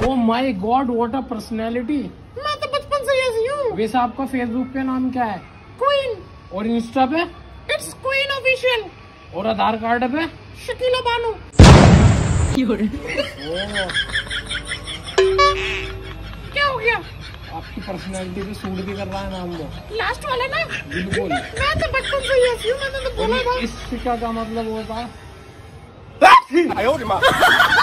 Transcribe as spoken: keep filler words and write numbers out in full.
O my god, what a personality. मैं तो बचपन से ऐसी हूँ। वैसे आपका फेसबुक पे नाम क्या है? क्वीन। और इंस्टा पे? It's queen official. और आधार कार्ड पे? शकीला बानो। क्या हो गया? आपकी पर्सनैलिटी पे सूट भी कर रहा है नाम। दो लास्ट वाला ना? बिल्कुल। मैं तो बचपन से ऐसी हूँ, मैंने तो बोला था। इसका क्या मतलब होता है?